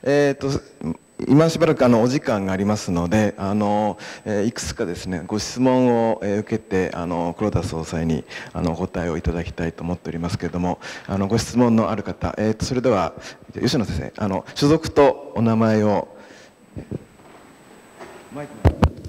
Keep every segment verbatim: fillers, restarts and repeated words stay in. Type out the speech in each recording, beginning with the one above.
えーと今しばらくあのお時間がありますので、あの、えー、いくつかですねご質問を、えー、受けてあの黒田総裁にあのお答えをいただきたいと思っておりますけれども、あのご質問のある方、えーとそれでは吉野先生、あの所属とお名前を。マイク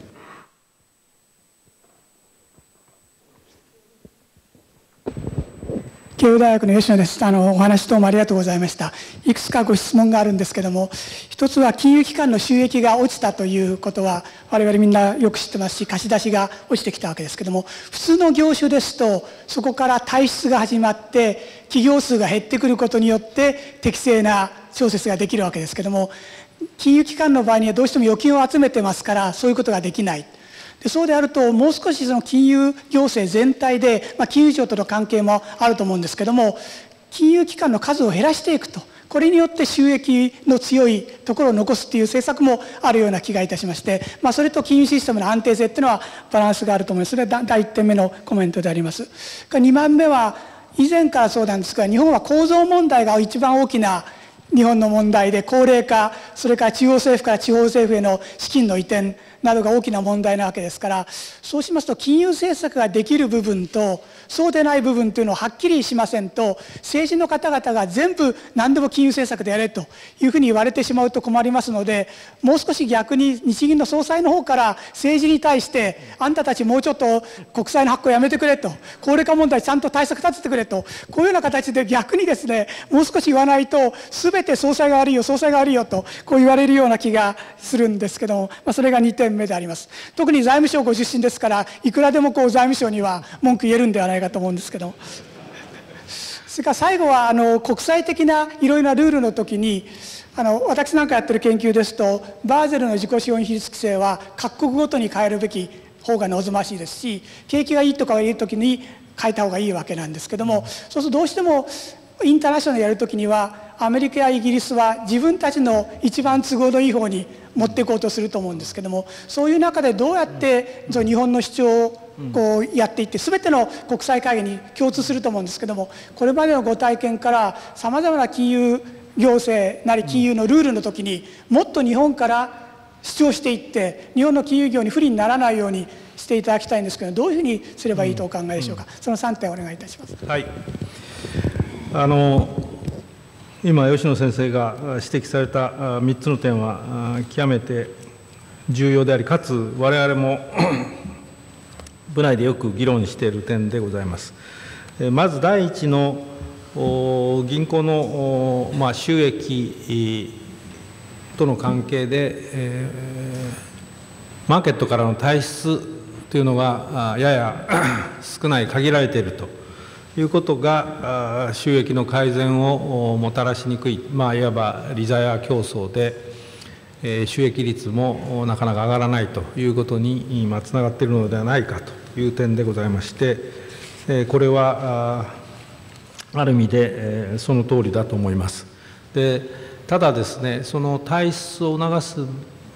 慶応大学の吉野です。あのお話どうもありがとうございました。いくつかご質問があるんですけれども、一つは金融機関の収益が落ちたということは我々みんなよく知ってますし、貸し出しが落ちてきたわけですけれども、普通の業種ですとそこから退出が始まって企業数が減ってくることによって適正な調節ができるわけですけれども、金融機関の場合にはどうしても預金を集めてますからそういうことができない。でそうであると、もう少しその金融行政全体で、まあ、金融庁との関係もあると思うんですけども、金融機関の数を減らしていくと、これによって収益の強いところを残すという政策もあるような気がいたしまして、まあ、それと金融システムの安定性というのはバランスがあると思います。それはだいいってんめのコメントであります。にばんめは、以前からそうなんですが、日本は構造問題が一番大きな日本の問題で、高齢化、それから中央政府から地方政府への資金の移転などが大きな問題なわけですから、そうしますと金融政策ができる部分とそうでない部分というのをはっきりしませんと、政治の方々が全部何でも金融政策でやれというふうに言われてしまうと困りますので、もう少し逆に日銀の総裁の方から政治に対して、あんたたちもうちょっと国債の発行やめてくれと、高齢化問題ちゃんと対策立ててくれと、こういうような形で逆にですね、もう少し言わないと全て総裁が悪いよ総裁が悪いよとこう言われるような気がするんですけども、まあ、それがにてんめであります。特に財務省ご出身ですから、いくらでもこう財務省には文句言えるんではないかと思うんですけど、それから最後はあの国際的ないろいろなルールの時に、あの私なんかやってる研究ですと、バーゼルの自己資本比率規制は各国ごとに変えるべき方が望ましいですし、景気がいいとかいう時に変えた方がいいわけなんですけども、そうするとどうしてもインターナショナルやるときには、アメリカやイギリスは自分たちの一番都合のいい方に持っていこうとすると思うんですけども、そういう中でどうやって日本の主張をこうやっていって、全ての国際会議に共通すると思うんですけども、これまでのご体験からさまざまな金融行政なり金融のルールの時にもっと日本から主張していって、日本の金融業に不利にならないようにしていただきたいんですけど、どういうふうにすればいいとお考えでしょうか。そのさんてんお願いいたします。 はい、あの今吉野先生が指摘されたみっつの点は極めて重要であり、かつ我々も部内でよく議論している点でございます。まず第一の銀行の、まあ、収益との関係で、えー、マーケットからの退出というのがやや少ない、限られているということが収益の改善をもたらしにくい、まあ、いわば利ざや競争で、えー、収益率もなかなか上がらないということにつながっているのではないかという点でございまして、えー、これはあ, ある意味で、えー、その通りだと思います。でただですね、その退出を促す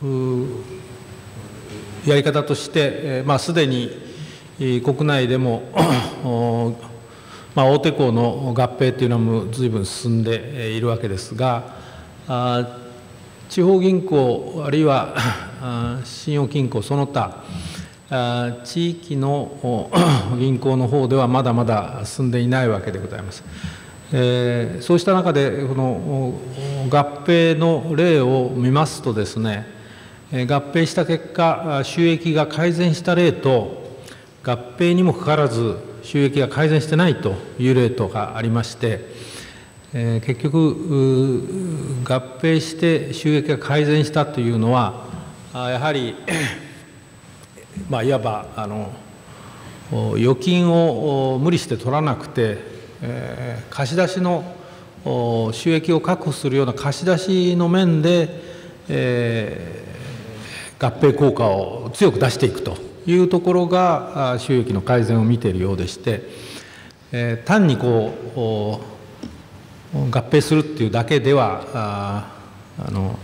やり方として、えーまあ、すでに国内でもまあ、大手行の合併というのはもう随分進んでいるわけですが、地方銀行あるいは信用金庫その他地域の銀行の方ではまだまだ進んでいないわけでございます。えー、そうした中でこの合併の例を見ますとですね、合併した結果収益が改善した例と合併にもかかわらず収益が改善してないという例とがありまして、えー、結局合併して収益が改善したというのはやはり、まあ、いわばあの預金を無理して取らなくて、えー、貸し出しの収益を確保するような貸し出しの面で、えー、合併効果を強く出していくというところが収益の改善を見ているようでして、えー、単にこう合併するっていうだけではああの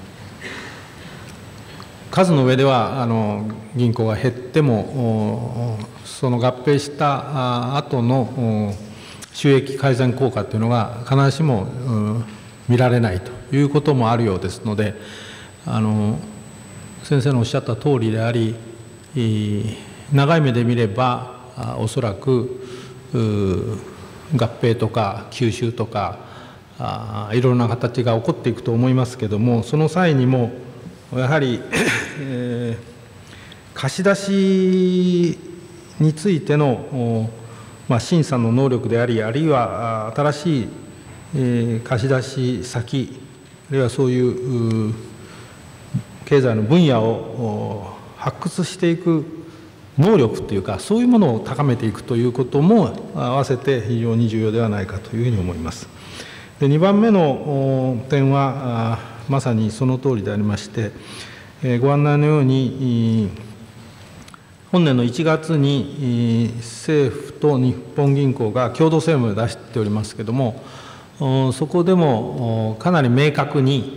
数の上ではあの銀行が減ってもその合併した後の収益改善効果というのが必ずしも見られないということもあるようですので、あの先生のおっしゃった通りであり、長い目で見ればおそらく合併とか吸収とかいろいろな形が起こっていくと思いますけれども、その際にもやはり、えー、貸し出しについての、まあ、審査の能力であり、あるいは新しい、えー、貸し出し先、あるいはそういう経済の分野を発掘していく能力というか、そういうものを高めていくということも合わせて非常に重要ではないかというふうに思います。で、にばんめの点はまさにその通りでありまして、ご案内のように本年のいちがつに政府と日本銀行が共同声明を出しておりますけれども、そこでもかなり明確に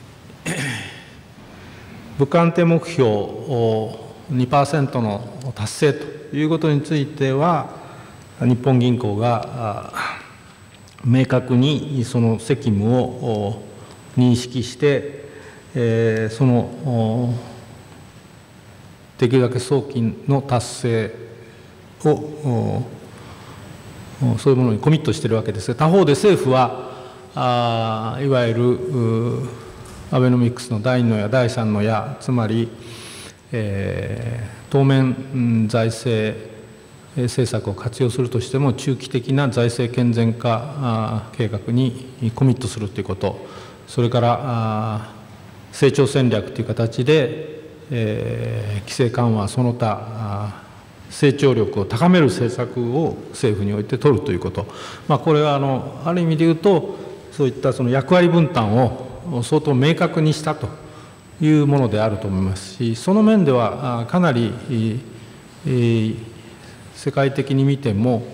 物価安定目標にパーセント の達成ということについては、日本銀行が明確にその責務を認識して、えー、そのできるだけ早期の達成をそういうものにコミットしているわけですが、他方で政府はあいわゆるアベノミクスのだいにの矢だいさんの矢、つまり、えー、当面財政政策を活用するとしても中期的な財政健全化計画にコミットするということ、それから成長戦略という形で、えー、規制緩和その他成長力を高める政策を政府において取るということ、まあ、これはあのある意味で言うとそういったその役割分担を相当明確にしたというものであると思いますし、その面ではかなり、えー、世界的に見ても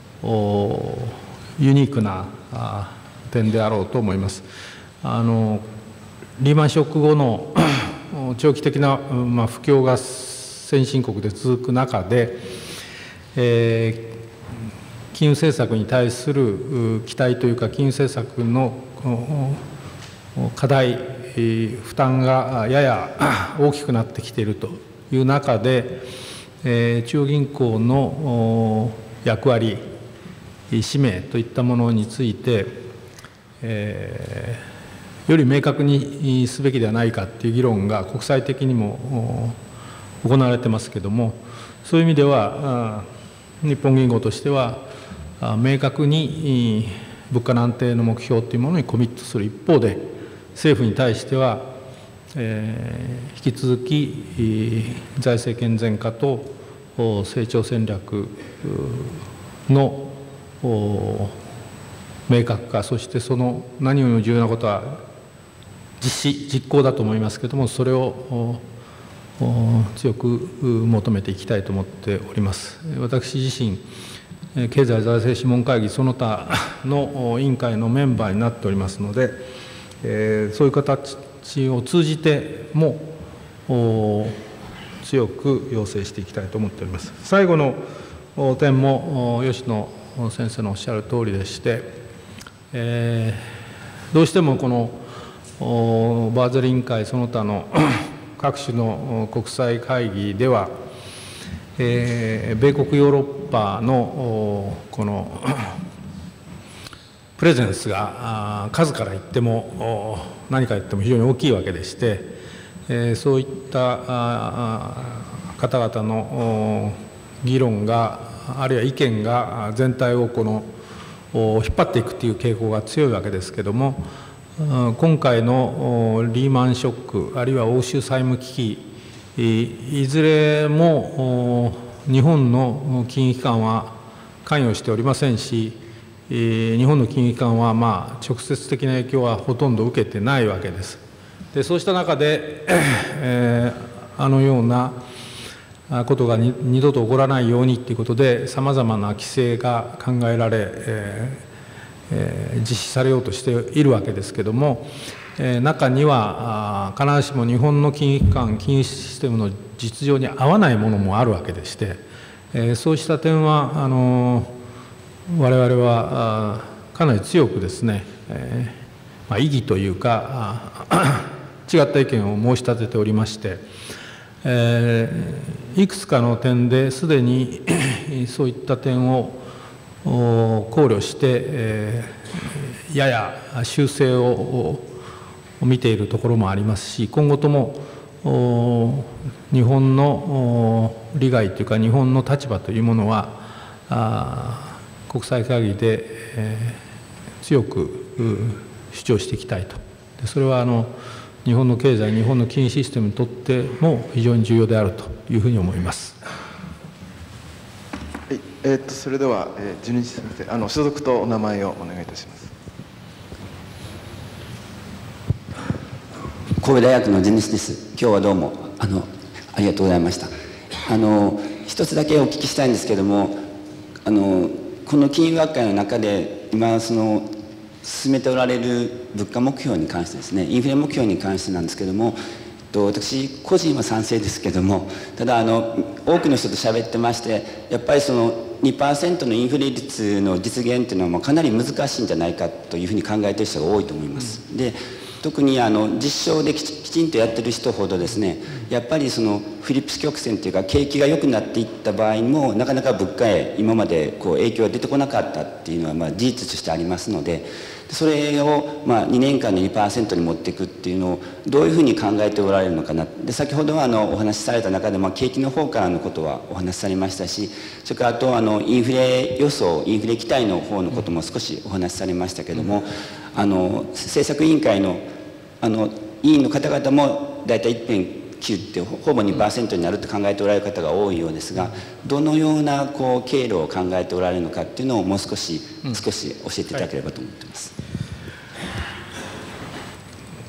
ユニークな点であろうと思います。あのリーマンショック後の長期的な、まあ、不況が先進国で続く中で、えー、金融政策に対する期待というか、金融政策の課題、負担がやや大きくなってきているという中で、えー、中央銀行の役割、使命といったものについて、えーより明確にすべきではないかという議論が国際的にも行われてますけれども、そういう意味では日本銀行としては明確に物価の安定の目標というものにコミットする一方で、政府に対しては引き続き財政健全化と成長戦略の明確化、そしてその何よりも重要なことは実施実行だと思いますけれども、それを強く求めていきたいと思っております。私自身経済財政諮問会議その他の委員会のメンバーになっておりますので、そういう形を通じても強く要請していきたいと思っております。最後の点も吉野先生のおっしゃる通りでして、えー、どうしてもこのバーゼル委員会その他の各種の国際会議では、えー、米国ヨーロッパのこのプレゼンスが数から言っても何か言っても非常に大きいわけでして、えー、そういった方々の議論があるいは意見が全体をこの引っ張っていくという傾向が強いわけですけれども、今回のリーマンショックあるいは欧州債務危機、いずれも日本の金融機関は関与しておりませんし、日本の金融機関はまあ直接的な影響はほとんど受けてないわけです。でそうした中で、えー、あのようなことが二度と起こらないようにということでさまざまな規制が考えられ、えーえー、実施されようとしているわけですけれども、えー、中には必ずしも日本の金融機関金融システムの実情に合わないものもあるわけでして、えー、そうした点はあの我々はかなり強くですね、えー、 まあ、異議というか違った意見を申し立てておりまして、えー、いくつかの点ですでにそういった点を考慮して、えー、やや修正を見ているところもありますし、今後とも日本の利害というか日本の立場というものは国際会議で、えー、強く主張していきたいと。それはあの日本の経済、日本の金融システムにとっても非常に重要であるというふうに思います。 はい、えー、っとそれでは、えー、純一先生、あの所属とお名前をお願いいたします。 神戸大学の純一です。今日はどうもあのありがとうございました。あの一つだけお聞きしたいんですけども、あのこの金融学会の中で今その進めておられる物価目標に関してですね、インフレ目標に関してなんですけども、私個人は賛成ですけども、ただあの多くの人と喋ってまして、やっぱりその にパーセント のインフレ率の実現というのはもうかなり難しいんじゃないかというふうに考えている人が多いと思います。で特にあの実証できちんとやってる人ほどですね、やっぱりそのフィリップス曲線というか景気が良くなっていった場合もなかなか物価へ今までこう影響が出てこなかったっていうのはまあ事実としてありますので、それをまあにねんかんで にパーセント に持っていくっていうのをどういうふうに考えておられるのかな。で先ほどはあのお話しされた中で、まあ、景気の方からのことはお話しされましたし、それからあとあのインフレ予想、インフレ期待の方のことも少しお話しされましたけども、あの政策委員会のあの委員の方々も大体 いってんきゅう ってほぼ にパーセント になると考えておられる方が多いようですが、どのようなこう経路を考えておられるのかっていうのをもう少し、うん、少し教えていただければと思っています。はい、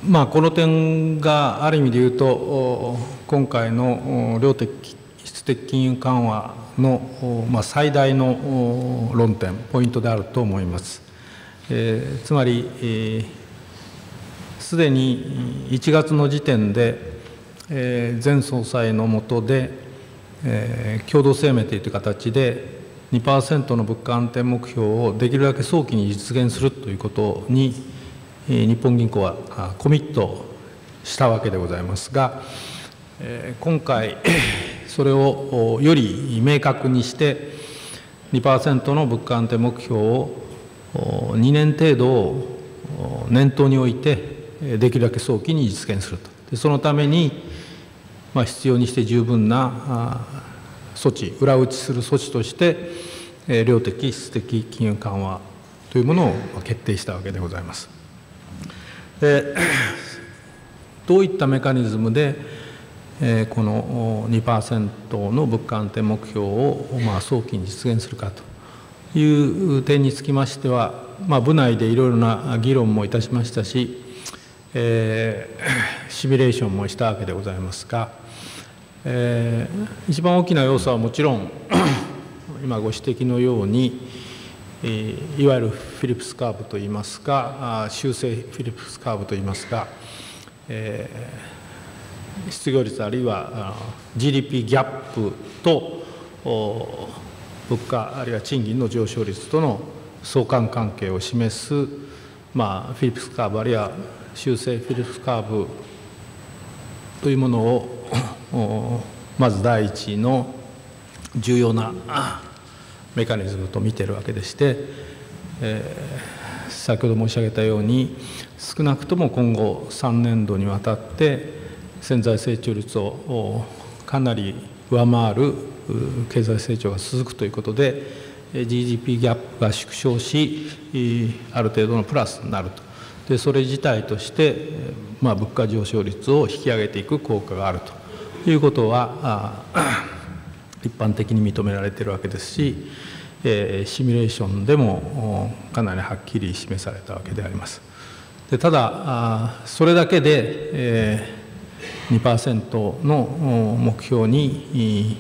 まあ、この点がある意味で言うと今回の量的質的金融緩和の、まあ、最大の論点ポイントであると思います。えー、つまり、えーすでにいちがつの時点で、えー、前総裁の下で、えー、共同声明という形で にパーセント の物価安定目標をできるだけ早期に実現するということに、えー、日本銀行はコミットしたわけでございますが、えー、今回それをより明確にして にパーセント の物価安定目標をにねん程度を念頭に置いてできるだけ早期に実現すると。でそのために、まあ、必要にして十分な措置、裏打ちする措置として、量的質的金融緩和というものを決定したわけでございます。でどういったメカニズムで、この にパーセント の物価安定目標を、まあ、早期に実現するかという点につきましては、まあ、部内でいろいろな議論もいたしましたし、えー、シミュレーションもしたわけでございますが、えー、一番大きな要素はもちろん今ご指摘のように、えー、いわゆるフィリップスカーブといいますか、修正フィリップスカーブといいますか、えー、失業率あるいは ジーディーピー ギャップと物価あるいは賃金の上昇率との相関関係を示す、まあ、フィリップスカーブあるいは修正フィリップスカーブというものをまず第一の重要なメカニズムと見ているわけでして、えー、先ほど申し上げたように少なくとも今後さんねんどにわたって潜在成長率をかなり上回る経済成長が続くということで ジーディーピー ギャップが縮小しある程度のプラスになると。でそれ自体として、まあ、物価上昇率を引き上げていく効果があるということは一般的に認められているわけですし、えー、シミュレーションでもかなりはっきり示されたわけであります。でただそれだけで、えー、にパーセント の目標に、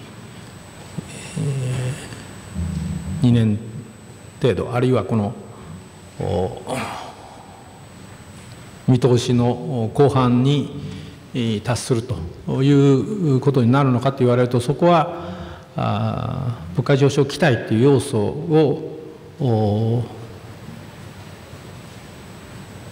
えー、にねん程度あるいはこの見通しの後半に達するということになるのかと言われると、そこは物価上昇期待という要素を考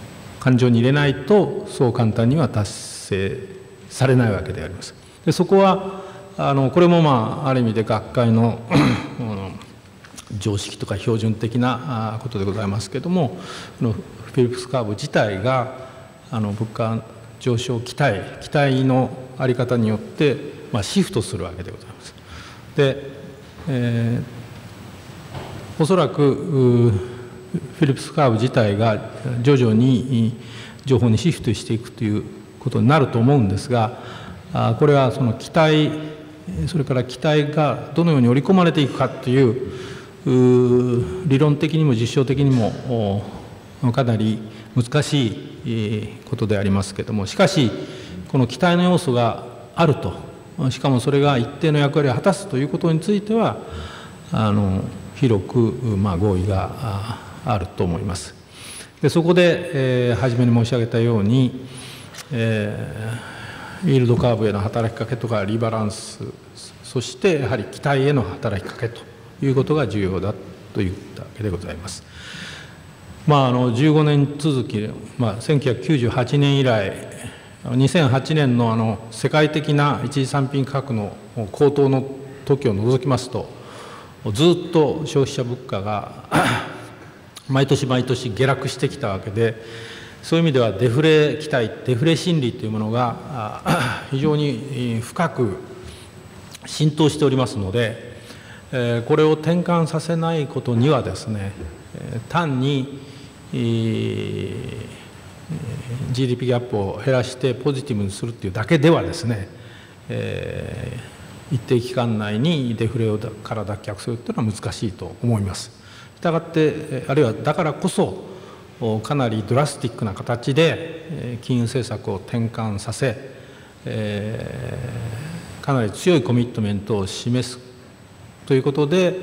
勘定に入れないとそう簡単には達成されないわけであります。でそこはあのこれもまあある意味で学会の常識とか標準的なことでございますけれども、フィリップスカーブ自体があの物価上昇期待期待の在り方によって、まあ、シフトするわけでございます。で、えー、おそらくフィリップスカーブ自体が徐々に情報にシフトしていくということになると思うんですが、これはその期待それから期待がどのように織り込まれていくかという理論的にも実証的にもかなり難しいことでありますけれども、しかしこの期待の要素があると、しかもそれが一定の役割を果たすということについてはあの広く、まあ、合意があると思います。でそこで、えー、初めに申し上げたように、えー、イールドカーブへの働きかけとかリバランス、そしてやはり期待への働きかけということが重要だといったわけでございます。まあ、あのじゅうごねん続き、まあ、せんきゅうひゃくきゅうじゅうはちねん以来にせんはちねん の, あの世界的な一次産品価格の高騰の時を除きますと、ずっと消費者物価が毎年毎年下落してきたわけで、そういう意味ではデフレ期待デフレ心理というものが非常に深く浸透しておりますので、これを転換させないことにはですね、単に ジーディーピー ギャップを減らしてポジティブにするというだけではですね、えー、一定期間内にデフレから脱却するというのは難しいと思います。したがってあるいはだからこそかなりドラスティックな形で金融政策を転換させ、えー、かなり強いコミットメントを示すということで、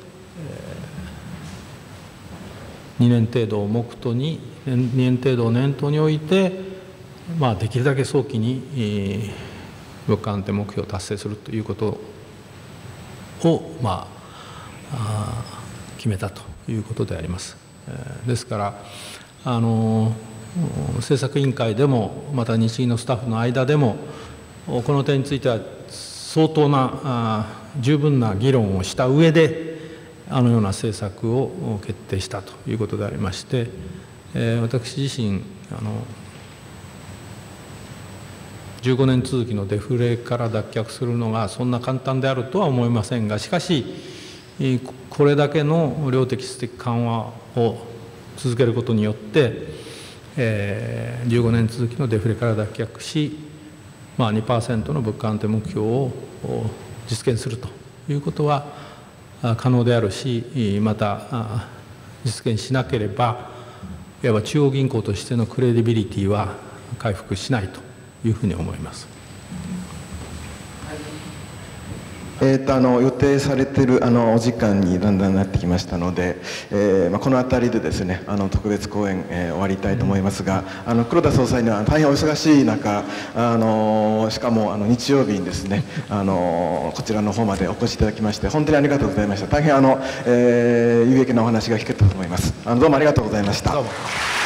にねん程度を目途ににねん程度を念頭に置いて、まあ、できるだけ早期に、えー、物価安定目標を達成するということを、まあ、あ決めたということであります。えー、ですからあの政策委員会でもまた日銀のスタッフの間でもこの点については相当なあ十分な議論をした上であのような政策を決定したということでありまして、えー、私自身あのじゅうごねん続きのデフレから脱却するのがそんな簡単であるとは思いませんが、しかしこれだけの量的質的緩和を続けることによって、えー、じゅうごねん続きのデフレから脱却し、まあ、にパーセント の物価安定目標を実現するということは可能であるし、また実現しなければいわば中央銀行としてのクレディビリティは回復しないというふうに思います。 えー、とあの予定されているあのお時間にだんだんなってきましたので、えーまあ、この辺りでですねあの特別講演、えー、終わりたいと思いますが、あの黒田総裁には大変お忙しい中、あのしかもあの日曜日にですねあのこちらの方までお越しいただきまして本当にありがとうございました。大変あの、えー、有益なお話が聞けたと思います。あのどうもありがとうございました。 どうも。